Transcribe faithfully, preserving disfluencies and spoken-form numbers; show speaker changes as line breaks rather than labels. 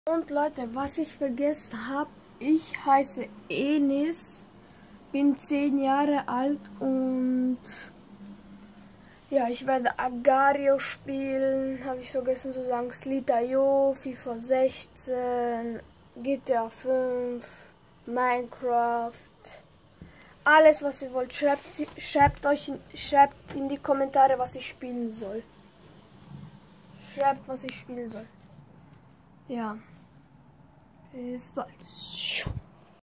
Und Leute, was ich vergessen habe, ich heiße Enis, bin zehn Jahre alt und ja, ich werde Agario spielen, habe ich vergessen zu sagen, Sleet punkt i o, FIFA sechzehn, G T A fünf, Minecraft, alles was ihr wollt, schreibt, schreibt euch in, schreibt in die Kommentare, was ich spielen soll. Schreibt, was ich spielen soll. Ja. Bis bald.